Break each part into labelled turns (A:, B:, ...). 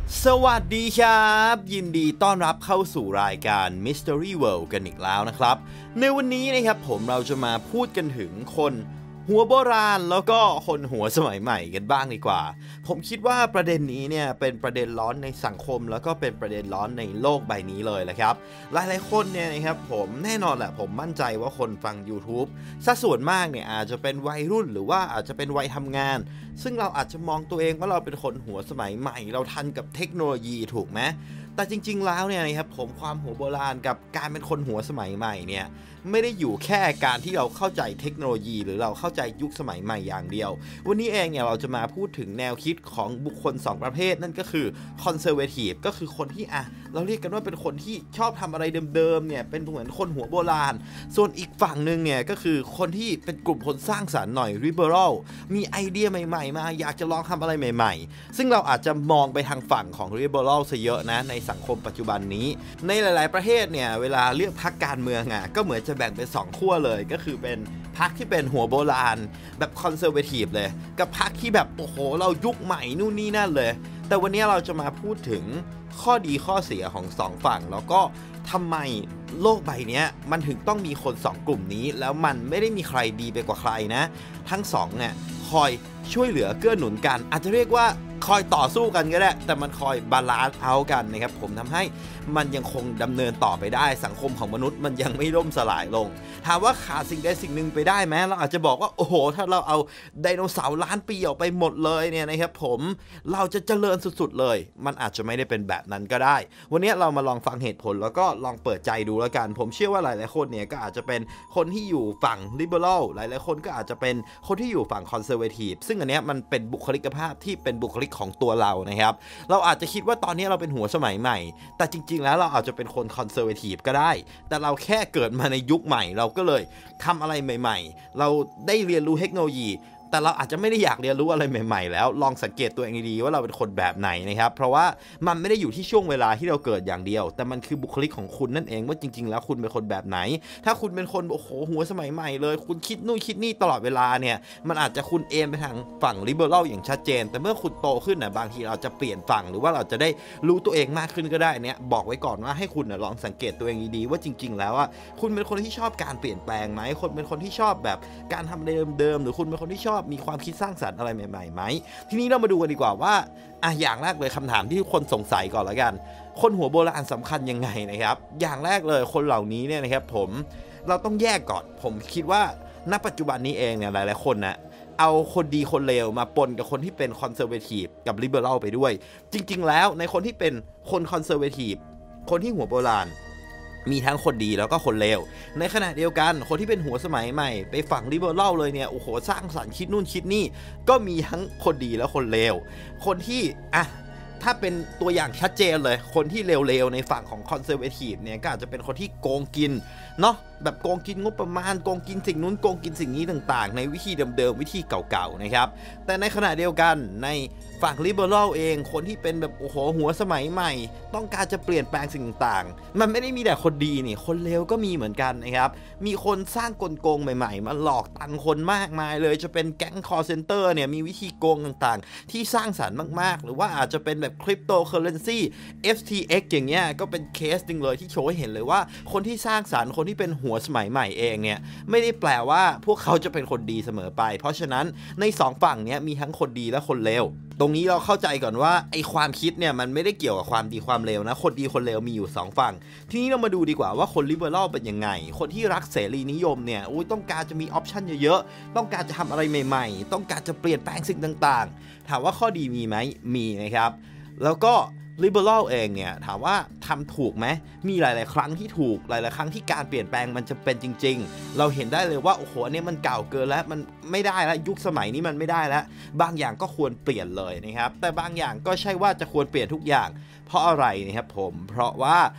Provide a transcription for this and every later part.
A: สวัสดีครับยินดีต้อนรับเข้าสู่รายการ Mystery World กันอีกแล้วนะครับในวันนี้นะครับเราจะมาพูดกันถึงคนหัวโบราณแล้วก็คนหัวสมัยใหม่กันบ้างดีกว่าผมคิดว่าประเด็นนี้เนี่ยเป็นประเด็นร้อนในสังคมแล้วก็เป็นประเด็นร้อนในโลกใบนี้เลยแหละครับหลายๆคนเนี่ยนะครับแน่นอนแหละผมมั่นใจว่าคนฟัง YouTube สัดส่วนมากเนี่ยอาจจะเป็นวัยรุ่นหรือว่าอาจจะเป็นวัยทำงานซึ่งเราอาจจะมองตัวเองว่าเราเป็นคนหัวสมัยใหม่เราทันกับเทคโนโลยีถูกไหมแต่จริงๆแล้วเนี่ยนะครับความหัวโบราณกับการเป็นคนหัวสมัยใหม่เนี่ยไม่ได้อยู่แค่การที่เราเข้าใจเทคโนโลยีหรือเราเข้าใจยุคสมัยใหม่อย่างเดียววันนี้เองเนี่ยเราจะมาพูดถึงแนวคิดของบุคคล2ประเภทนั่นก็คือคอนเซอร์เวทีฟก็คือคนที่เราเรียกกันว่าเป็นคนที่ชอบทำอะไรเดิมๆเนี่ยเป็นเหมือนคนหัวโบราณส่วนอีกฝั่งนึงเนี่ยก็คือคนที่เป็นกลุ่มคนสร้างสรรค์หน่อยริเบอรัลมีไอเดียใหม่ๆมาอยากจะลองทำอะไรใหม่ๆซึ่งเราอาจจะมองไปทางฝั่งของริเบอรัลซะเยอะนะในสังคมปัจจุบันนี้ในหลายๆประเทศเนี่ยเวลาเลือกพรรคการเมืองก็เหมือนจะแบ่งเป็น2ขั้วเลยก็คือเป็นพรรคที่เป็นหัวโบราณแบบคอนเซอร์เวทีฟเลยกับพรรคที่แบบโอ้โหเรายุคใหม่นู่นนี่นั่นเลยแต่วันนี้เราจะมาพูดถึงข้อดีข้อเสียของ2ฝั่งแล้วก็ทำไมโลกใบนี้มันถึงต้องมีคน2กลุ่มนี้แล้วมันไม่ได้มีใครดีไปกว่าใครนะทั้ง2เนี่ยคอยช่วยเหลือเกื้อหนุนกันอาจจะเรียกว่าคอยต่อสู้กันก็ได้แต่มันคอยบาลานซ์เอากันนะครับทำให้มันยังคงดำเนินต่อไปได้สังคมของมนุษย์มันยังไม่ล่มสลายลงถามว่าขาดสิ่งใดสิ่งหนึ่งไปได้ไหมเราอาจจะบอกว่าโอ้โหถ้าเราเอาไดโนเสาร์ล้านปีออกไปหมดเลยเนี่ยนะครับเราจะเจริญสุดๆเลยมันอาจจะไม่ได้เป็นแบบนั้นก็ได้วันนี้เรามาลองฟังเหตุผลแล้วก็ลองเปิดใจดูแล้วกันผมเชื่อว่าหลายๆคนเนี่ยก็อาจจะเป็นคนที่อยู่ฝั่ง liberal หลายๆคนก็อาจจะเป็นคนที่อยู่ฝั่ง conservative ซึ่งอันเนี้ยมันเป็นบุคลิกภาพที่เป็นบุคลิกของตัวเรานะครับเราอาจจะคิดว่าตอนนี้เราเป็นหัวสมัยใหม่แต่จริงๆแล้วเราอาจจะเป็นคน conservative ก็ได้แต่เราแค่เกิดมาในยุคใหม่เราก็เลยทำอะไรใหม่ๆเราได้เรียนรู้เทคโนโลยีแต่เราอาจจะไม่ได้อยากเรียนรู้อะไรใหม่ๆแล้วลองสังเกตตัวเองดีๆว่าเราเป็นคนแบบไหนนะครับเพราะว่ามันไม่ได้อยู่ที่ช่วงเวลาที่เราเกิดอย่างเดียวแต่มันคือบุคลิกของคุณนั่นเองว่าจริงๆแล้วคุณเป็นคนแบบไหนถ้าคุณเป็นคนโอ้โหหัวสมัยใหม่เลยคุณคิดนู่นคิดนี่ตลอดเวลาเนี่ยมันอาจจะคุณเอ็นไปทางฝั่งลิเบอรัลอย่างชัดเจนแต่เมื่อคุณโตขึ้นบางทีเราจะเปลี่ยนฝั่งหรือว่าเราจะได้รู้ตัวเองมากขึ้นก็ได้เนี่ยบอกไว้ก่อนว่าให้คุณลองสังเกตตัวเองดีๆว่าจริงๆแล้วคุณเป็นคนที่ชอบการเปลี่ยนแปลงไหมคนเป็นคนที่ชอบแบบการทำเดิมๆหรือคุณเป็นคนที่ชอบมีความคิดสร้างสรรค์อะไรใหม่ๆไหมทีนี้เรามาดูกันดีกว่าว่าอย่างแรกเลยคำถามที่ทุกคนสงสัยก่อนแล้วกันคนหัวโบราณสำคัญยังไงนะครับอย่างแรกเลยคนเหล่านี้เนี่ยนะครับเราต้องแยกก่อนผมคิดว่าณปัจจุบันนี้เองเนี่ยหลายๆคนเอาคนดีคนเลวมาปนกับคนที่เป็นคอนเซอร์เวทีฟกับลิเบอรัลไปด้วยจริงๆแล้วในคนที่เป็นคนคอนเซอร์เวทีฟคนที่หัวโบราณมีทั้งคนดีแล้วก็คนเลวในขณะเดียวกันคนที่เป็นหัวสมัยใหม่ไปฝั่งลิเบอรัลเลยเนี่ยโอ้โหสร้างสรรค์คิดนู่นคิดนี่ก็มีทั้งคนดีและคนเลวคนที่ถ้าเป็นตัวอย่างชัดเจนเลยคนที่เลวๆในฝั่งของคอนเซอร์เวทีฟเนี่ยก็อาจจะเป็นคนที่โกงกินเนาะแบบโกงกินงบประมาณโกงกินสิ่งนู้นโกงกินสิ่งนี้ต่างๆในวิธีเดิมๆวิธีเก่าๆนะครับแต่ในขณะเดียวกันในฝั่งลิเบอรัลเองคนที่เป็นแบบโอ้โหหัวสมัยใหม่ต้องการจะเปลี่ยนแปลงสิ่งต่างๆมันไม่ได้มีแต่คนดีนี่คนเลวก็มีเหมือนกันนะครับมีคนสร้างกลโกงใหม่ๆมาหลอกตังคนมากมายเลยจะเป็นแก๊งคอลเซ็นเตอร์เนี่ยมีวิธีโกงต่างๆที่สร้างสรรค์มากๆหรือว่าอาจจะเป็นแบบคริปโตเคอเรนซี FTX อย่างเงี้ยก็เป็นเคสนึงเลยที่โชว์ให้เห็นเลยว่าคนที่สร้างสรรค์คนที่เป็นหัวสมัยใหม่เองเนี่ยไม่ได้แปลว่าพวกเขาจะเป็นคนดีเสมอไปเพราะฉะนั้นใน2ฝั่งเนี้ยมีทั้งคนดีและคนเลวตรงนี้เราเข้าใจก่อนว่าไอความคิดเนี่ยมันไม่ได้เกี่ยวกับความดีความเลวนะคนดีคนเลวมีอยู่2ฝั่งทีนี้เรามาดูดีกว่าว่าคนลิเบอรัลเป็นยังไงคนที่รักเสรีนิยมเนี่ยต้องการจะมีออปชันเยอะๆต้องการจะทำอะไรใหม่ๆต้องการจะเปลี่ยนแปลงสิ่งต่างๆถามว่าข้อดีมีไหมมีนะครับแล้วก็liberal เองเนี่ยถามว่าทำถูกไหมมีหลายๆครั้งที่ถูกหลายๆครั้งที่การเปลี่ยนแปลงมันจะเป็นจริงๆเราเห็นได้เลยว่าโอ้โหอันนี้มันเก่าเกินแล้วมันไม่ได้แล้วยุคสมัยนี้มันไม่ได้แล้วบางอย่างก็ควรเปลี่ยนเลยนะครับแต่บางอย่างก็ใช่ว่าจะควรเปลี่ยนทุกอย่างเพราะอะไรนะครับเพราะว่า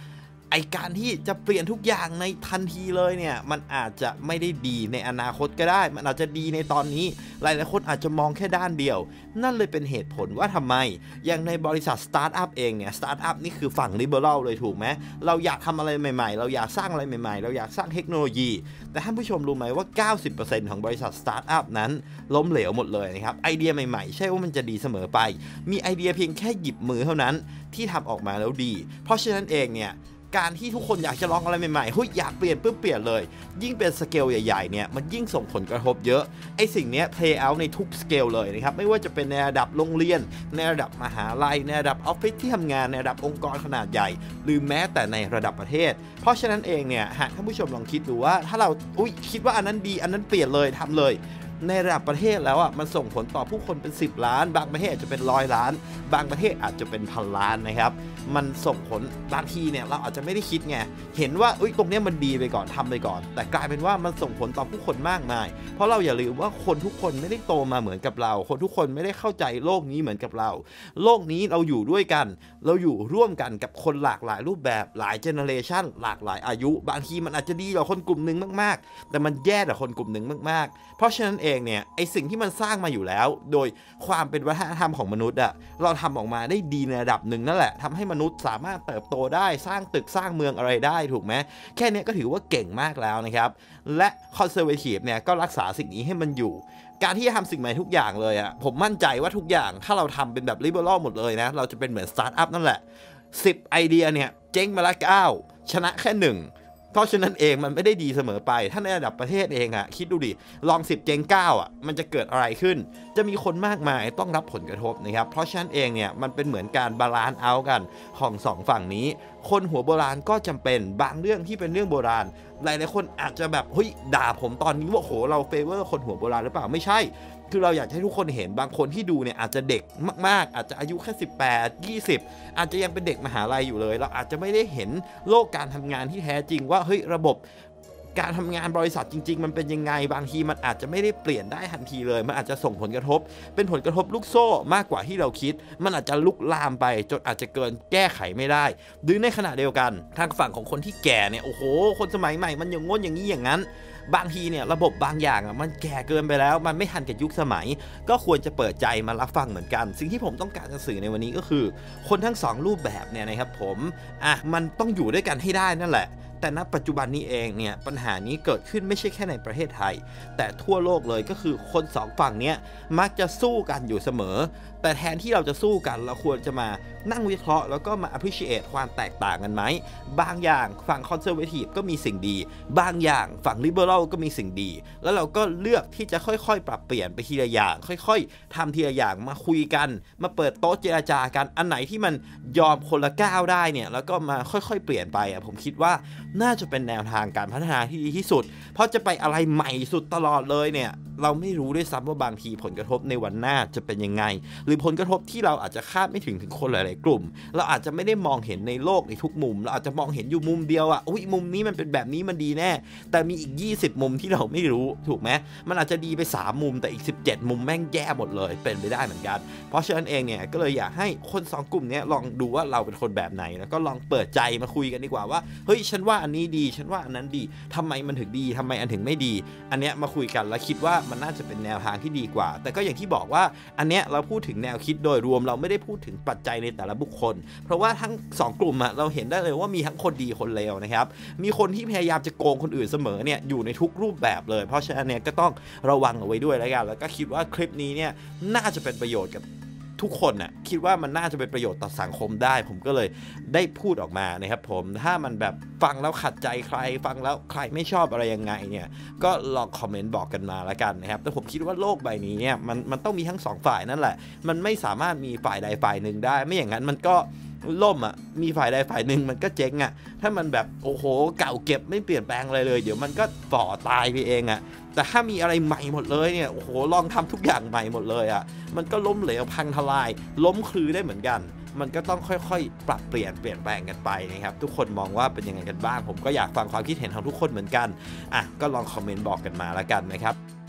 A: ไอการที่จะเปลี่ยนทุกอย่างในทันทีเลยเนี่ยมันอาจจะไม่ได้ดีในอนาคตก็ได้มันอาจจะดีในตอนนี้หลายๆคนอาจจะมองแค่ด้านเดียวนั่นเลยเป็นเหตุผลว่าทำไมอย่างในบริษัทสตาร์ทอัพเองเนี่ยสตาร์ทอัพนี่คือฝั่งลิเบอรัลเลยถูกไหมเราอยากทำอะไรใหม่ๆเราอยากสร้างอะไรใหม่ๆเราอยากสร้างเทคโนโลยีแต่ท่านผู้ชมรู้ไหมว่า 90% ของบริษัทสตาร์ทอัพนั้นล้มเหลวหมดเลยนะครับไอเดียใหม่ๆใช่ว่ามันจะดีเสมอไปมีไอเดียเพียงแค่หยิบมือเท่านั้นที่ทำออกมาแล้วดีเพราะฉะนั้นเองเนี่ยการที่ทุกคนอยากจะลองอะไรใหม่ๆเฮ้ยอยากเปลี่ยนปุ๊บเปลี่ยนเลยยิ่งเป็นสเกลใหญ่ๆเนี่ยมันยิ่งส่งผลกระทบเยอะไอสิ่งนี้ play out ในทุกสเกลเลยนะครับไม่ว่าจะเป็นในระดับโรงเรียนในระดับมหาลัยในระดับออฟฟิศที่ทำงานในระดับองค์กรขนาดใหญ่หรือแม้แต่ในระดับประเทศเพราะฉะนั้นเองเนี่ยหากท่านผู้ชมลองคิดดูว่าถ้าเราคิดว่าอันนั้นดีอันนั้นเปลี่ยนเลยทำเลยในระดับประเทศแล้วอ่ะมันส่งผลต่อผู้คนเป็น10 ล้านบางประเทศอาจจะเป็น100 ล้านบางประเทศอาจจะเป็น1,000 ล้านนะครับมันส่งผลบางทีเนี่ยเราอาจจะไม่ได้คิดไงเห็นว่าตรงนี้มันดีไปก่อนทำไปก่อนแต่กลายเป็นว่ามันส่งผลต่อผู้คนมากมายเพราะเราอย่าลืมว่าคนทุกคนไม่ได้โตมาเหมือนกับเราคนทุกคนไม่ได้เข้าใจโลกนี้เหมือนกับเราโลกนี้เราอยู่ด้วยกันเราอยู่ร่วมกันกับคนหลากหลายรูปแบบหลายเจเนอเรชันหลากหลายอายุบางทีมันอาจจะดีต่อคนกลุ่มหนึ่งมากๆแต่มันแย่ต่อคนกลุ่มหนึ่งมากๆเพราะฉะนั้นเองเนี่ยไอสิ่งที่มันสร้างมาอยู่แล้วโดยความเป็นวัฒนธรรมของมนุษย์อะเราทำออกมาได้ดีในระดับหนึ่งนั่นแหละทำให้มนุษย์สามารถเติบโตได้สร้างตึกสร้างเมืองอะไรได้ถูกไหมแค่นี้ก็ถือว่าเก่งมากแล้วนะครับและคอนเซอร์เวทีฟเนี่ยก็รักษาสิ่งนี้ให้มันอยู่การที่จะทำสิ่งใหม่ทุกอย่างเลยอะผมมั่นใจว่าทุกอย่างถ้าเราทำเป็นแบบลิเบอรัลหมดเลยนะเราจะเป็นเหมือนสตาร์ทอัพนั่นแหละ10 ไอเดียเนี่ยเจ๊งมาละ9ชนะแค่1เพราะฉะนั้นเองมันไม่ได้ดีเสมอไปถ้าในระดับประเทศเองอะคิดดูดิลอง10เจ๊ง9อะมันจะเกิดอะไรขึ้นจะมีคนมากมายต้องรับผลกระทบนะครับเพราะฉะนั้นเองเนี่ยมันเป็นเหมือนการบาลานซ์เอากันของ2ฝั่งนี้คนหัวโบราณก็จำเป็นบางเรื่องที่เป็นเรื่องโบราณหลายๆคนอาจจะแบบเฮ้ยด่าผมตอนนี้ว่าโหเราเฟเวอร์คนหัวโบราณหรือเปล่าไม่ใช่คือเราอยากให้ทุกคนเห็นบางคนที่ดูเนี่ยอาจจะเด็กมากๆอาจจะอายุแค่18 20อาจจะยังเป็นเด็กมหาลัยอยู่เลยเราอาจจะไม่ได้เห็นโลกการทำงานที่แท้จริงว่าเฮ้ยระบบการทำงานบริษัทจริงๆมันเป็นยังไงบางทีมันอาจจะไม่ได้เปลี่ยนได้ทันทีเลยมันอาจจะส่งผลกระทบเป็นผลกระทบลูกโซ่มากกว่าที่เราคิดมันอาจจะลุกลามไปจนอาจจะเกินแก้ไขไม่ได้หรือในขณะเดียวกันทางฝั่งของคนที่แก่เนี่ยโอ้โหคนสมัยใหม่มันอย่างง้นอย่างนี้อย่างนั้นบางทีเนี่ยระบบบางอย่างอ่ะมันแก่เกินไปแล้วมันไม่ทันกับยุคสมัยก็ควรจะเปิดใจมารับฟังเหมือนกันสิ่งที่ผมต้องการจะสื่อในวันนี้ก็คือคนทั้ง2รูปแบบเนี่ยนะครับผมมันต้องอยู่ด้วยกันให้ได้นั่นแหละแต่ณปัจจุบันนี้เองเนี่ยปัญหานี้เกิดขึ้นไม่ใช่แค่ในประเทศไทยแต่ทั่วโลกเลยก็คือคน2ฝั่งเนี้ยมักจะสู้กันอยู่เสมอแต่แทนที่เราจะสู้กันเราควรจะมานั่งวิเคราะห์แล้วก็มา appreciate ความแตกต่างกันไหมบางอย่างฝั่ง conservative ก็มีสิ่งดีบางอย่างฝั่ง liberal ก็มีสิ่งดีแล้วเราก็เลือกที่จะค่อยๆปรับเปลี่ยนไปทีละอย่างค่อยๆทำทีละอย่างมาคุยกันมาเปิดโต๊ะเจรจากันอันไหนที่มันยอมคนละก้าวได้เนี่ยแล้วก็มาค่อยๆเปลี่ยนไปผมคิดว่าน่าจะเป็นแนวทางการพัฒนาที่ดีที่สุดเพราะจะไปอะไรใหม่สุดตลอดเลยเนี่ยเราไม่รู้ด้วยซ้ำว่าบางทีผลกระทบในวันหน้าจะเป็นยังไงหรือผลกระทบที่เราอาจจะคาดไม่ถึงคนหลายๆกลุ่มเราอาจจะไม่ได้มองเห็นในโลกในทุกมุมเราอาจจะมองเห็นอยู่มุมเดียวมุมนี้มันเป็นแบบนี้มันดีแน่แต่มีอีก20มุมที่เราไม่รู้ถูกไหมมันอาจจะดีไป3มุมแต่อีก17มุมแม่งแย่หมดเลยเป็นไปได้เหมือนกันเพราะฉะนั้นเองเนี่ยก็เลยอยากให้คน2กลุ่มนี้ลองดูว่าเราเป็นคนแบบไหนแล้วก็ลองเปิดใจมาคุยกันดีกว่าว่าเฮ้ยฉันว่าอันนี้ดีฉันว่าอันนั้นดีทำไมมันถึงดีทำไมอันถึงไม่ดีอันเนี้ยมาคุยกันแล้วคิดว่ามันน่าจะเป็นแนวทางที่ดีกว่าแต่ก็อย่างที่บอกว่าอันเนี้ยเราพูดถึงแนวคิดโดยรวมเราไม่ได้พูดถึงปัจจัยในแต่ละบุคคลเพราะว่าทั้ง2กลุ่มเราเห็นได้เลยว่ามีทั้งคนดีคนเลวนะครับมีคนที่พยายามจะโกงคนอื่นเสมอเนี่ยอยู่ในทุกรูปแบบเลยเพราะฉะนั้นเนี่ยก็ต้องระวังเอาไว้ด้วยแล้วกันแล้วก็คิดว่าคลิปนี้เนี่ยน่าจะเป็นประโยชน์กับทุกคนคิดว่ามันน่าจะเป็นประโยชน์ต่อสังคมได้ผมก็เลยได้พูดออกมานะครับผมถ้ามันแบบฟังแล้วขัดใจใครฟังแล้วใครไม่ชอบอะไรยังไงเนี่ยก็ลองคอมเมนต์บอกกันมาแล้วกันนะครับแต่ผมคิดว่าโลกใบนี้เนี่ยมันต้องมีทั้ง2ฝ่ายนั่นแหละมันไม่สามารถมีฝ่ายใดฝ่ายหนึ่งได้ไม่อย่างนั้นมันก็ล่มมีฝ่ายใดฝ่ายหนึ่งมันก็เจ๊งถ้ามันแบบโอ้โหเก่าเก็บไม่เปลี่ยนแปลงอะไรเลยเดี๋ยวมันก็ฝ่อตายไปเองแต่ถ้ามีอะไรใหม่หมดเลยเนี่ยโอ้โหลองทำทุกอย่างใหม่หมดเลยมันก็ล้มเหลวพังทลายล้มคลือได้เหมือนกันมันก็ต้องค่อยๆปรับเปลี่ยนแปลงกันไปนะครับทุกคนมองว่าเป็นยังไงกันบ้างผมก็อยากฟังความคิดเห็นของทุกคนเหมือนกันก็ลองคอมเมนต์บอกกันมาแล้วกันนะครับ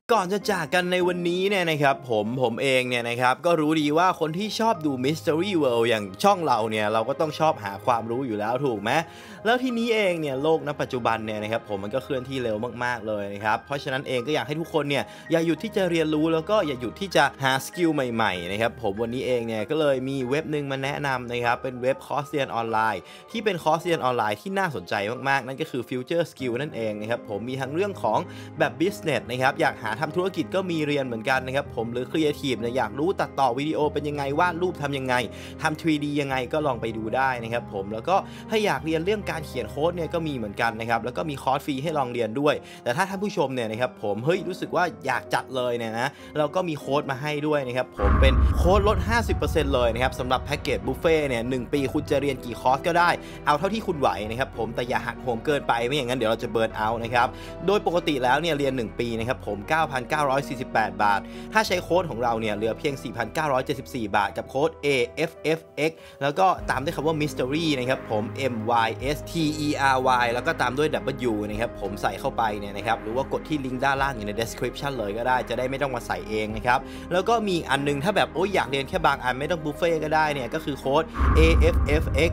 A: ก่อนจะจากกันในวันนี้เนี่ยนะครับผมเองเนี่ยนะครับก็รู้ดีว่าคนที่ชอบดู Mystery World อย่างช่องเราเนี่ยเราก็ต้องชอบหาความรู้อยู่แล้วถูกไหมแล้วทีนี้เองเนี่ยโลกณปัจจุบันเนี่ยนะครับมันก็เคลื่อนที่เร็วมากๆเลยนะครับเพราะฉะนั้นเองก็อยากให้ทุกคนเนี่ยอย่าหยุดที่จะเรียนรู้แล้วก็อย่าหยุดที่จะหาสกิลใหม่ๆนะครับผมวันนี้เองเนี่ยก็เลยมีเว็บนึงมาแนะนำนะครับเป็นเว็บคอร์สเรียนออนไลน์ที่เป็นคอร์สเรียนออนไลน์ที่น่าสนใจมากๆนั่นก็คือ Future Skill นั่นเองนะครับผมมีทั้งเรื่องของแบบ business นะครับอยากหาทำธุรกิจก็มีเรียนเหมือนกันนะครับผมหรือ Creative เนี่ยอยากรู้ตัดต่อวิดีโอเป็นยังไงวาดรูปทำยังไงทำ 3D ยังไงก็ลองไปดูได้นะครับผมแล้วก็ถ้าอยากเรียนเรื่องการเขียนโค้ดเนี่ยก็มีเหมือนกันนะครับแล้วก็มีคอร์สฟรีให้ลองเรียนด้วยแต่ถ้าท่านผู้ชมเนี่ยนะครับผมรู้สึกว่าอยากจัดเลยเนี่ยนะเราก็มีโค้ดมาให้ด้วยนะครับผมเป็นโค้ดลด 50% เลยนะครับสำหรับแพ็กเกจบุฟเฟ่เนี่ย1 ปีคุณจะเรียนกี่คอร์สก็ได้เอาเท่าที่คุณไหวนะครับผมแต่อย่าหักโหมเกินไปไม่อย่างนั้นเดี๋ยวเราจะเบิร์นเอาท์นะครับโดยปกติแล้วเนี่ยเรียน1 ปีนะครับผม 9,948 บาทถ้าใช้โค้ดของเราเนี่ยเหลือเพียง 4,974 บาทกับโค้ด AFFX แล้วก็ตามด้วยคำว่า Mystery นะครับผม MYSTERY แล้วก็ตามด้วย W นะครับผมใส่เข้าไปเนี่ยนะครับหรือว่ากดที่ลิงก์ด้านล่างอยู่ใน description เลยก็ได้จะได้ไม่ต้องมาใส่เองนะครับแล้วก็มีอันนึงถ้าแบบอยากเรียนแค่บางอันไม่ต้องบุฟเฟ่ก็ได้เนี่ยก็คือโค้ด AFFX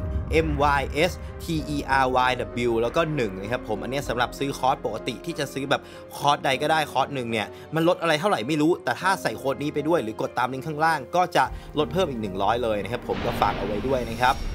A: MYSTERYW แล้วก็1นะครับผมอันนี้สำหรับซื้อคอร์สปกติที่จะซื้อแบบคอร์สใดก็ได้คอร์สหนึ่งเนี่ยมันลดอะไรเท่าไหร่ไม่รู้แต่ถ้าใส่โค้ดนี้ไปด้วยหรือกดตามลิงก์ข้างล่างก็จะลดเพิ่มอีก100เลยนะครับผมก็ฝากเอาไว้ด้วยนะครับ